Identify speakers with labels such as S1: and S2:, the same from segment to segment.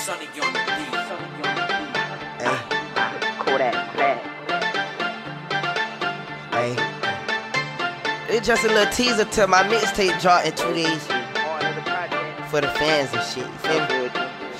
S1: Sunny on the beat.
S2: Hey.
S3: Kodak Fl.
S2: Hey. It's just a little teaser to my mixtape drop in 2 days. For the fans and shit, you feel me?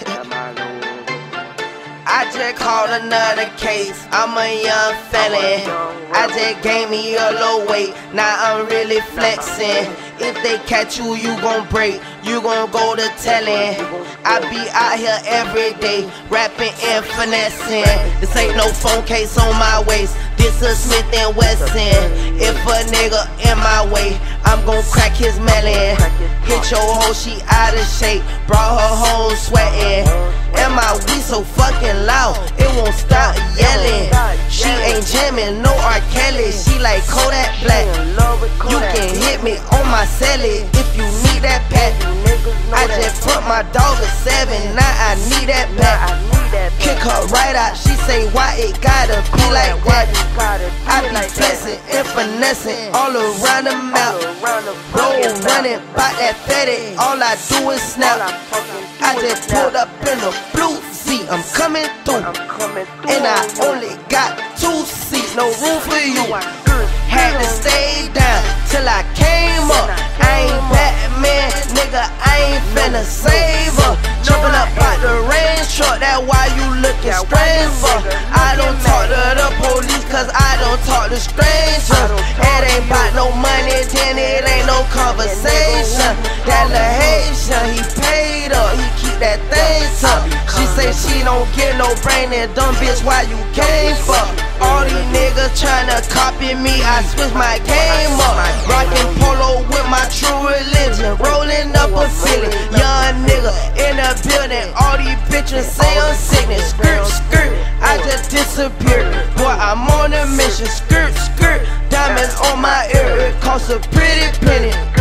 S2: I just caught another case, I'm a young felon. I just gained me a low weight, now I'm really flexing. If they catch you, you gon' break, you gon' go to telling. I be out here every day, rapping and finessing. This ain't no phone case on my waist, this a Smith & Wesson. If a nigga in my way, I'm gon' crack his melon. Hit your hoe, she out of shape, brought her home sweating. And my weed so fucking loud, it won't stop yelling. She ain't jamming, no R. Kelly, she like Kodak Black. You can hit me on my celly if you need that pack. I just put my dog at 7, now I need that pack. Kick her right out, she say why it gotta be like that. I be flexing and finessing all around the map. Roll running, bout that fatty, all I do is snap. I just pulled up in the blue seat, I'm coming through. And I only got 2 seats, no room for you. Had to stay down till I came up. I ain't Batman, nigga, I ain't finna save her. Jumping up out the range truck, that why you looking strange for. I don't talk to the police, cause I don't talk to strangers. It ain't about no money, then it ain't no conversation. That little Haitian, he paid up, he keep that thing tough. She say she don't get no brain, and dumb bitch, why you came for? All these niggas tryna copy me, I switch my game up. Rockin' polo with my true religion, rolling up a feeling. Young nigga in the building, all these bitches say I'm sickness. Skirt, skirt, I just disappeared. Boy, I'm on a mission. Skirt, skirt, diamonds on my ear, it costs a pretty penny.